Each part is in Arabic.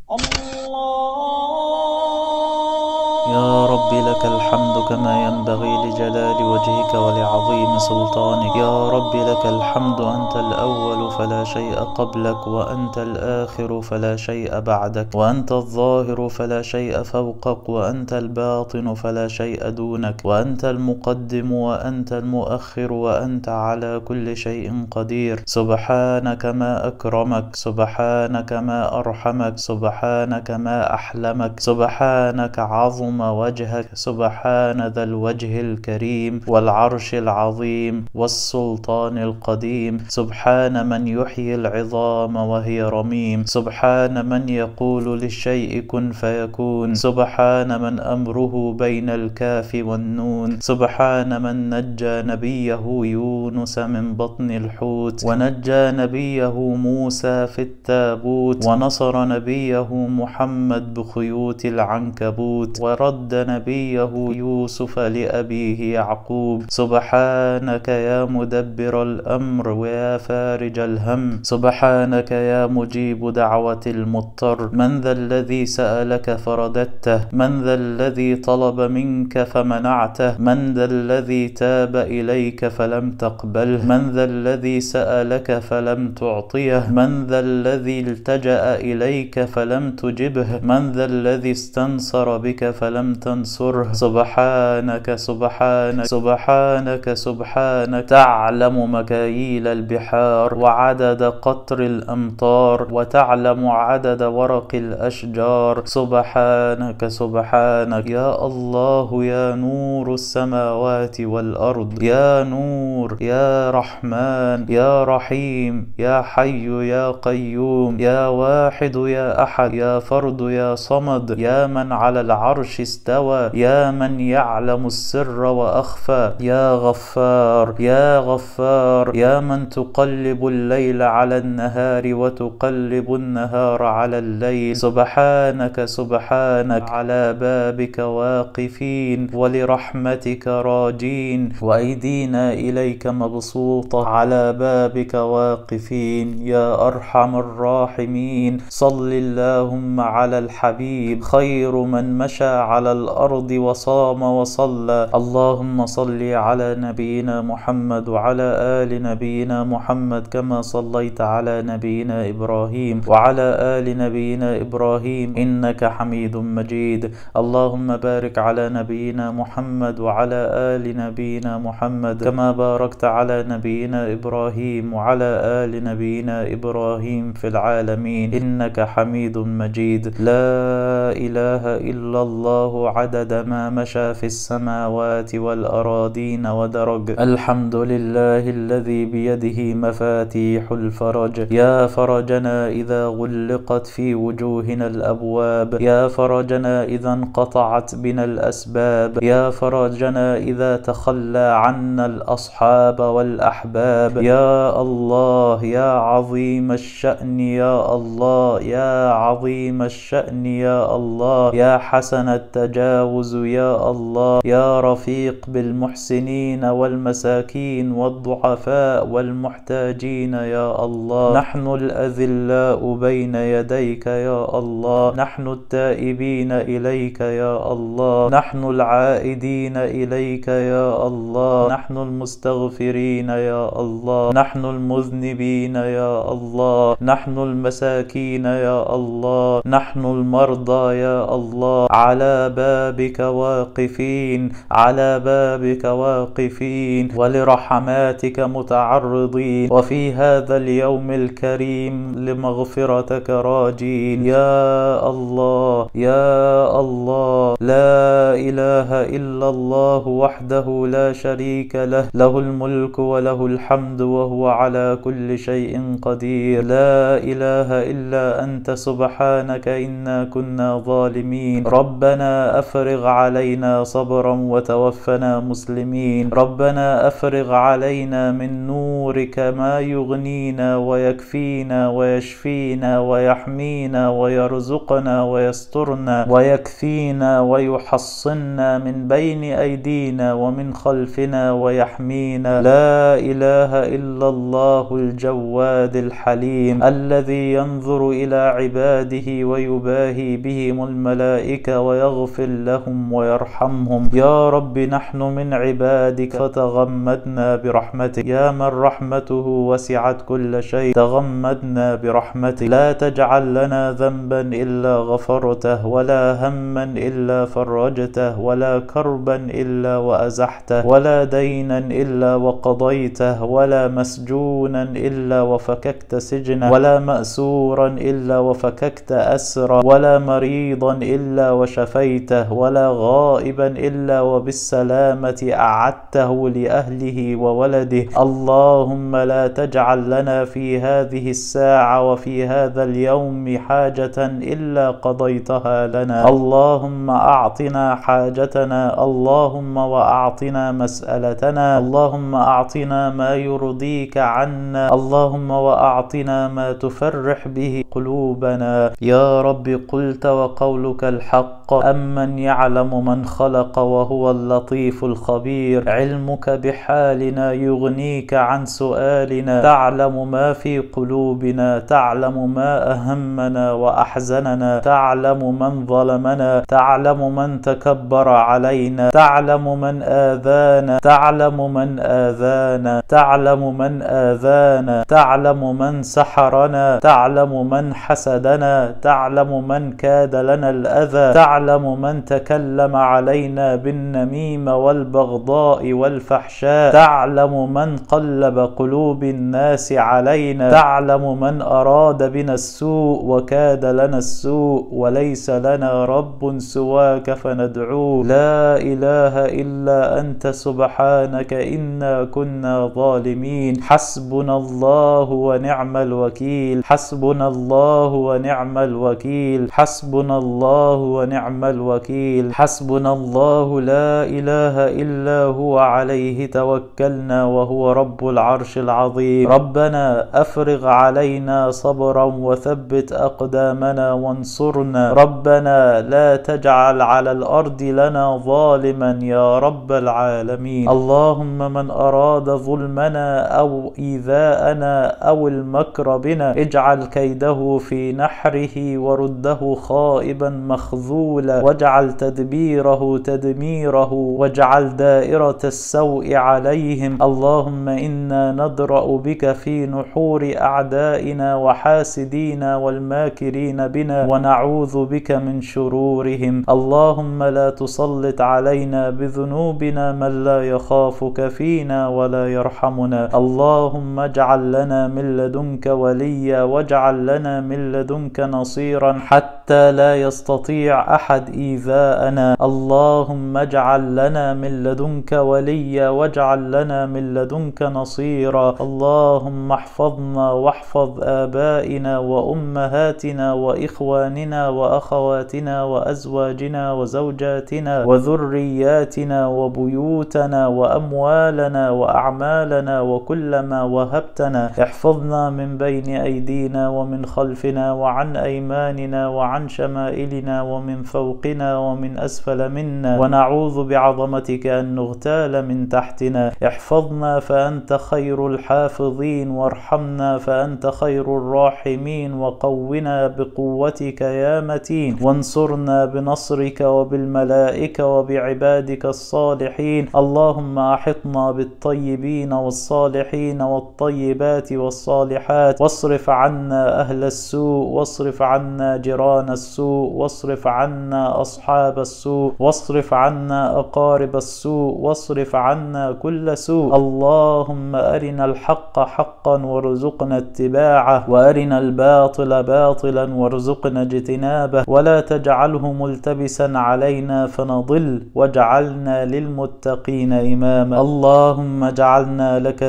يا رب لك الحمد كما ينبغي لجلال وجهك ولعظيم سلطانك. يا رب لك الحمد، أنت الأول فلا شيء قبلك، وأنت الآخر فلا شيء بعدك، وأنت الظاهر فلا شيء فوقك، وأنت الباطن فلا شيء دونك، وأنت المقدم وأنت المؤخر، وأنت على كل شيء قدير. سبحانك ما أكرمك، سبحانك ما أرحمك، سبحانك ما أحلمك، سبحانك عظم وجهك، سبحان ذا الوجه الكريم والعرش العظيم والسلطان القديم. سبحان من يحيي العظام وهي رميم، سبحان من يقول للشيء كن فيكون، سبحان من أمره بين الكاف والنون، سبحان من نجى نبيه يونس من بطن الحوت، ونجى نبيه موسى في التابوت، ونصر نبيه محمد بخيوط العنكبوت، ورد نبيه يوسف لأبيه يعقوب. سبحانك يا مدبر الأمر ويا فارج الهم، سبحانك يا مجيب دعوة المضطر. من ذا الذي سألك فرددته؟ من ذا الذي طلب منك فمنعته؟ من ذا الذي تاب إليك فلم تقبله؟ من ذا الذي سألك فلم تعطيه؟ من ذا الذي التجأ إليك فلم تجبه؟ من ذا الذي استنصر بك فلم تنصره؟ سبحانك سبحانك سبحانك سبحانك، تعلم مكاييل البحار وعدد قطر الأمطار، وتعلم عدد ورق الأشجار. سبحانك سبحانك يا الله، يا نور السماوات والأرض، يا نور، يا رحمن، يا رحيم، يا حي يا قيوم، يا واحد يا أحد، يا فرد يا صمد، يا من على العرش استوى، يا من يعلم السر وأخفى، يا غفار يا غفار، يا من تقلب الليل على النهار وتقلب النهار على الليل. سبحانك سبحانك، على بابك واقفين ولرحمتك راجين، وأيدينا إليك مبسوطة، على بابك واقفين يا أرحم الراحمين. صل اللهم على الحبيب، خير من مشى على الأرض وصام وصلى. اللهم صل على نبينا محمد وعلى آل نبينا محمد كما صليت على نبينا إبراهيم وعلى آل نبينا إبراهيم إنك حميد مجيد. اللهم بارك على نبينا محمد وعلى آل نبينا محمد كما باركت على نبينا إبراهيم وعلى آل نبينا إبراهيم في العالمين إنك حميد مجيد. لا إله إلا الله عدد ما مشى في السماوات والأراضين ودرج. الحمد لله الذي بيده مفاتيح الفرج، يا فرجنا إذا غلقت في وجوهنا الأبواب، يا فرجنا إذا انقطعت بنا الأسباب، يا فرجنا إذا تخلى عنا الأصحاب والأحباب. يا الله يا عظيم الشأن، يا الله يا عظيم الشأن، يا الله يا حسن التجاوز، يا الله يا رفيق بالمحسنين والمساكين والضعفاء والمحتاجين. يا الله نحن الأذلاء بين يديك، يا الله نحن التائبين إليك، يا الله نحن العائدين إليك، يا الله نحن المستغفرين، يا الله نحن المذنبين، يا الله نحن المساكين، يا الله نحن المرضى، يا الله على بابك واقفين، على بابك واقفين ولرحماتك متعرضين، وفي هذا اليوم الكريم لمغفرتك راجين. يا الله يا الله، لا إله إلا الله وحده لا شريك له، له الملك وله الحمد وهو على كل شيء قدير. لا إله إلا أنت سبحانك إنا كنا ظالمين. ربنا أفرغ علينا صبرا وتوفنا مسلمين. ربنا أفرغ علينا من نورك ما يغنينا ويكفينا ويشفينا ويحمينا ويرزقنا ويسترنا ويكفينا ويحصنا من بين أيدينا ومن خلفنا ويحمينا. لا إله إلا الله الجواد الحليم الذي ينظر إلى عباده ويباهي بهم الملائكة ويغفر لهم ويرحمهم. يا رب نحن من عبادك فتغمدنا برحمتك. يا من رحمته وسعت كل شيء تغمدنا برحمتك. لا تجعل لنا ذنبا إلا غفرته ولا هما إلا فرجته ولا كربا إلا وأزحته ولا دينا إلا وقضيته ولا مسجونا إلا وفككت سجنه ولا مأسورا إلا وفككت أسره ولا مريضا إلا وشفيته ولا غائبا إلا وبالسلامة أعدته لأهله وولده. اللهم لا تجعل لنا في هذه الساعة وفي هذا اليوم حاجة إلا قضيتها لنا. اللهم أعطنا حاجتنا، اللهم وأعطنا مسألتنا، اللهم أعطنا ما يرضيك عنا، اللهم وأعطنا ما تفرح به قلوبنا. يا رب قلت وقولك الحق، أمن يعلم من خلق وهو اللطيف الخبير. علمك بحالنا يغنيك عن سؤالنا، تعلم ما في قلوبنا، تعلم ما أهمنا وأحزننا، تعلم من ظلمنا، تعلم من تكبر علينا، تعلم من آذانا، تعلم من آذانا، تعلم من آذانا، تعلم من سحرنا، تعلم من حسدنا، تعلم من كاد لنا الأذى، تعلم من تكلم علينا بالنميمة والبغضاء والفحشاء، تعلم من قلب قلوب الناس علينا، تعلم من أراد بنا السوء وكاد لنا السوء وليس لنا رب سواك فندعوه. لا إله إلا أنت سبحانك إنا كنا ظالمين. حسبنا الله ونعم الوكيل، حسبنا الله ونعم الوكيل، حسبنا الله ونعم الوكيل، حسبنا الله لا إله إلا هو عليه توكلنا وهو رب العرش العظيم. ربنا أفرغ علينا صبرا وثبت أقدامنا وانصرنا. ربنا لا تجعل على الأرض لنا ظالما يا رب العالمين. اللهم من أراد ظلمنا أو إيذاءنا أو المكر بنا اجعل كيده في نحره ورده خائبا مخذولا واجعل تدبيره تدميره واجعل دائرة السوء عليهم. اللهم إنا ندرأ بك في نحور أعدائنا وحاسدينا والماكرين بنا ونعوذ بك من شرورهم. اللهم لا تسلط علينا بذنوبنا من لا يخافك فينا ولا يرحمنا. اللهم اجعل لنا من لدنك وليا واجعل لنا من لدنك نصيرا حتى لا يستطيع أحد إيذاءنا. اللهم اجعل لنا من لدنك وليا واجعل لنا من لدنك نصيرا. اللهم احفظنا واحفظ آبائنا وأمهاتنا وإخواننا وأخواتنا وأزواجنا وزوجاتنا وذرياتنا وبيوتنا وأموالنا وأعمالنا وكل ما وهبتنا. احفظنا من بين أيدينا ومن خلفنا وعن أيماننا وعن شمائلنا ومن فوقنا ومن أسفل منا ونعوذ بعظمتك أن نغتال من تحتنا. احفظنا فأنت خير الحافظين وارحمنا فأنت خير الراحمين وقونا بقوتك يا متين وانصرنا بنصرك وبالملائكة وبعبادك الصالحين. اللهم أحطنا بالطيبين والصالحين والطيبات والصالحات واصرف عنا أهل السوء واصرف عنا جيران السوء واصرف عنا أصحاب السوء واصرف عنا أقارب السوء واصرف عنا كل سوء. اللهم أرنا الحق حقا وارزقنا اتباعه وأرنا الباطل باطلا وارزقنا اجتنابه ولا تجعله ملتبسا علينا فنضل واجعلنا للمتقين إماما. اللهم اجعلنا لك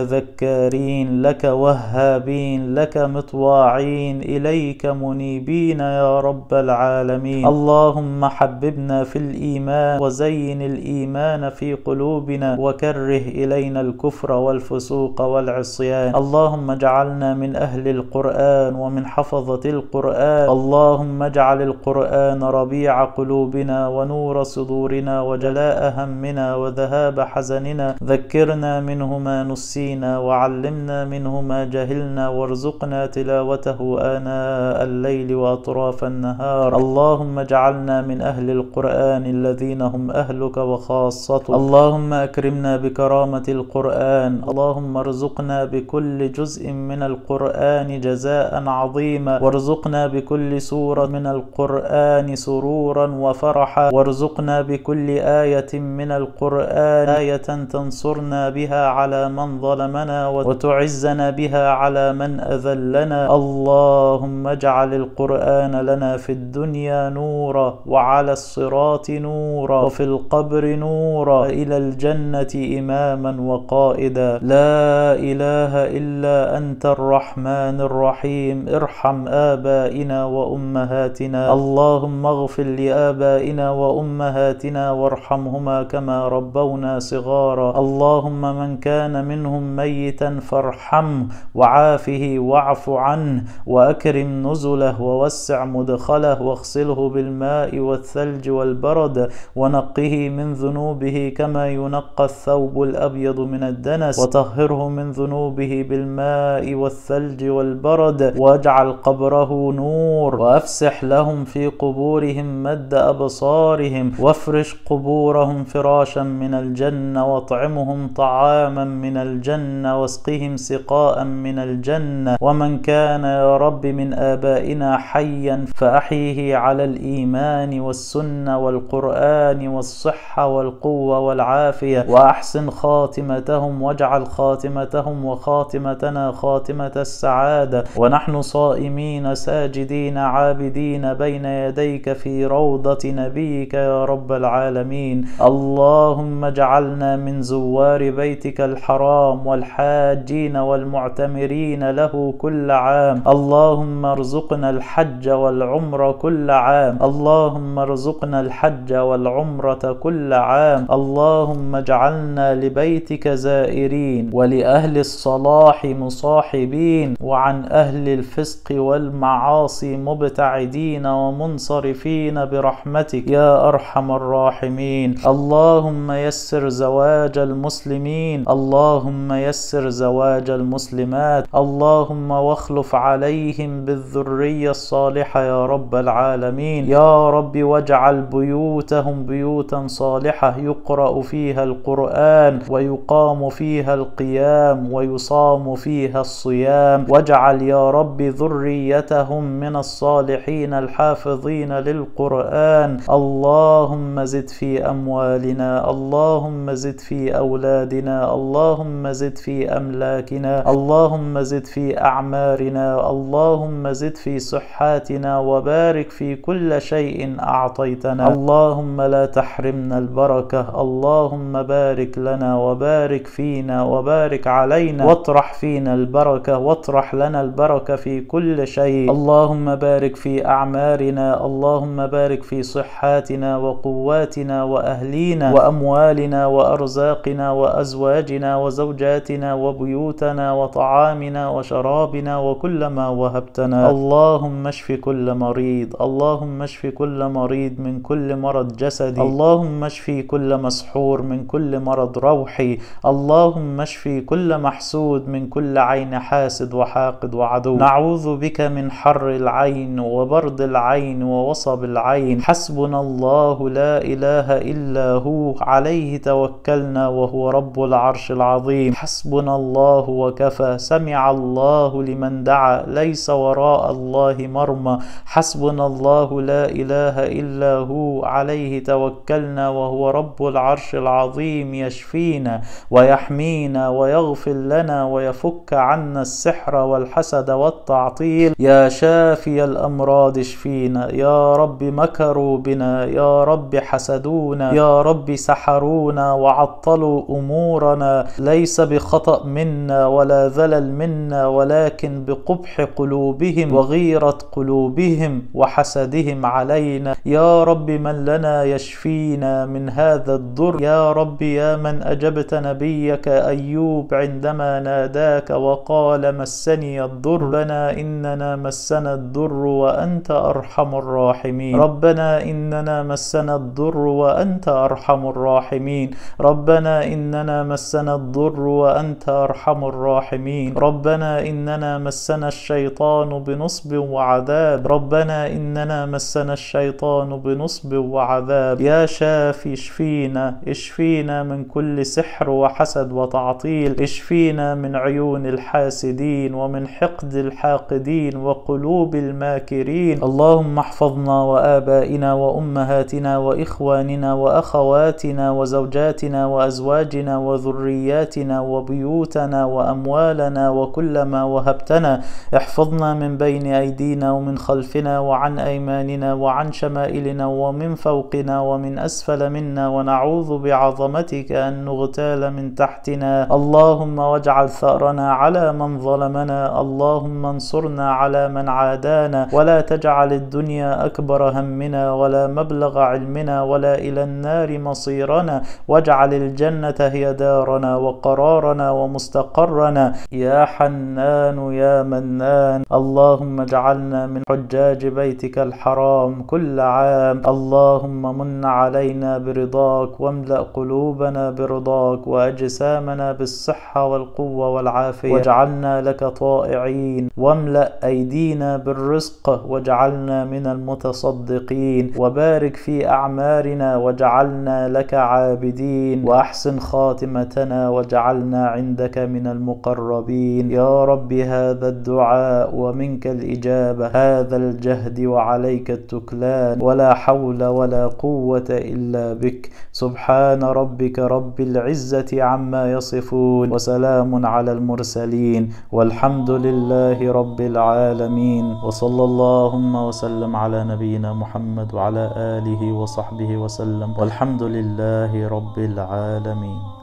ذكارين لك وهابين لك مطواعين إليك منيبين يا رب رب العالمين. اللهم حببنا في الإيمان وزين الإيمان في قلوبنا وكره إلينا الكفر والفسوق والعصيان. اللهم اجعلنا من أهل القرآن ومن حفظة القرآن. اللهم اجعل القرآن ربيع قلوبنا ونور صدورنا وجلاء همنا وذهاب حزننا. ذكرنا منه ما نسينا وعلمنا منه ما جهلنا وارزقنا تلاوته آناء الليل وأطراف النهار. اللهم اجعلنا من أهل القرآن الذين هم أهلك وخاصتك. اللهم أكرمنا بكرامة القرآن. اللهم ارزقنا بكل جزء من القرآن جزاء عظيما، وارزقنا بكل سورة من القرآن سرورا وفرحا، وارزقنا بكل آية من القرآن آية تنصرنا بها على من ظلمنا وتعزنا بها على من أذلنا. اللهم اجعل القرآن لنا في الدنيا نورا، وعلى الصراط نورا، وفي القبر نورا، إلى الجنة إماما وقائدا. لا إله إلا أنت الرحمن الرحيم. ارحم آبائنا وأمهاتنا. اللهم اغفر لآبائنا وأمهاتنا وارحمهما كما ربونا صغارا. اللهم من كان منهم ميتا فارحمه وعافه واعف عنه وأكرم نزله ووسع مدخله واغسله بالماء والثلج والبرد ونقه من ذنوبه كما ينقى الثوب الأبيض من الدنس، وطهره من ذنوبه بالماء والثلج والبرد، واجعل قبره نور، وأفسح لهم في قبورهم مد أبصارهم، وافرش قبورهم فراشا من الجنة، واطعمهم طعاما من الجنة، واسقهم سقاء من الجنة. ومن كان يا رب من آبائنا حيا فأحيه على الإيمان والسنة والقرآن والصحة والقوة والعافية، وأحسن خاتمتهم، واجعل خاتمتهم وخاتمتنا خاتمة السعادة، ونحن صائمين ساجدين عابدين بين يديك في روضة نبيك يا رب العالمين. اللهم اجعلنا من زوار بيتك الحرام والحاجين والمعتمرين له كل عام. اللهم ارزقنا الحج والعمرة كل عام. اللهم ارزقنا الحج والعمرة كل عام. اللهم اجعلنا لبيتك زائرين، ولأهل الصلاح مصاحبين، وعن أهل الفسق والمعاصي مبتعدين ومنصرفين برحمتك يا أرحم الراحمين. اللهم يسر زواج المسلمين. اللهم يسر زواج المسلمات. اللهم واخلف عليهم بالذرية الصالحة يا رب العالمين. يا رب واجعل بيوتهم بيوتا صالحة يقرأ فيها القرآن ويقام فيها القيام ويصام فيها الصيام. واجعل يا رب ذريتهم من الصالحين الحافظين للقرآن. اللهم زد في أموالنا. اللهم زد في أولادنا. اللهم زد في أملاكنا. اللهم زد في أعمارنا. اللهم زد في صحاتنا، وبارك في كل شيء أعطيتنا. اللهم لا تحرمنا البركة. اللهم بارك لنا وبارك فينا وبارك علينا، واطرح فينا البركة، واطرح لنا البركة في كل شيء. اللهم بارك في أعمارنا. اللهم بارك في صحاتنا وقواتنا وأهلينا وأموالنا وأرزاقنا وأزواجنا وزوجاتنا وبيوتنا وطعامنا وشرابنا وكل ما وهبتنا. اللهم اشف كل مريض. اللهم اشف كل مريض من كل مرض جسدي. اللهم اشف كل مسحور من كل مرض روحي. اللهم اشف كل محسود من كل عين حاسد وحاقد وعدو. نعوذ بك من حر العين وبرد العين ووصب العين. حسبنا الله لا إله إلا هو، عليه توكلنا وهو رب العرش العظيم. حسبنا الله وكفى. سمع الله لمن دعا، ليس وراء الله مرمى. حسبنا الله لا إله إلا هو، عليه توكلنا وهو رب العرش العظيم. يشفينا ويحمينا ويغفر لنا ويفك عنا السحر والحسد والتعطيل. يا شافي الأمراض اشفينا. يا رب مكروا بنا، يا رب حسدونا، يا رب سحرونا وعطلوا أمورنا، ليس بخطأ منا ولا ذلل منا، ولكن بقبح قلوبهم وغيرة قلوبهم بغيهم وحسدهم علينا. يا رب من لنا يشفينا من هذا الضر. يا رب يا من أجبت نبيك أيوب عندما ناداك وقال مسني الضر، ربنا إننا مسنا الضر وأنت أرحم الراحمين. ربنا إننا مسنا الضر وأنت أرحم الراحمين. ربنا إننا مسنا الضر وأنت أرحم الراحمين. ربنا إننا مسنا الشيطان بنصب وعذاب. ربنا إننا مسنا الشيطان بنصب وعذاب. يا شافي اشفينا، اشفينا من كل سحر وحسد وتعطيل. اشفينا من عيون الحاسدين ومن حقد الحاقدين وقلوب الماكرين. اللهم احفظنا وآبائنا وأمهاتنا وإخواننا وأخواتنا وزوجاتنا وأزواجنا وذرياتنا وبيوتنا وأموالنا وكل ما وهبتنا. احفظنا من بين أيدينا ومن خلفنا وعن أيماننا وعن شمائلنا ومن فوقنا ومن أسفل منا، ونعوذ بعظمتك أن نغتال من تحتنا. اللهم واجعل ثأرنا على من ظلمنا. اللهم انصرنا على من عادانا، ولا تجعل الدنيا أكبر همنا ولا مبلغ علمنا ولا إلى النار مصيرنا، واجعل الجنة هي دارنا وقرارنا ومستقرنا. يا حنان يا منان، اللهم اجعلنا من حجاج بيتك الحرام كل عام. اللهم من علينا برضاك، واملأ قلوبنا برضاك وأجسامنا بالصحة والقوة والعافية، واجعلنا لك طائعين. واملأ أيدينا بالرزق واجعلنا من المتصدقين، وبارك في أعمارنا واجعلنا لك عابدين، وأحسن خاتمتنا واجعلنا عندك من المقربين. يا رب هذا الدعاء ومنك الإجابة، هذا الجهد وعليك التكلان، ولا حول ولا قوة إلا بك. سبحان ربك رب العزة عما يصفون، وسلام على المرسلين، والحمد لله رب العالمين. وصلى اللهم وسلم على نبينا محمد وعلى آله وصحبه وسلم، والحمد لله رب العالمين.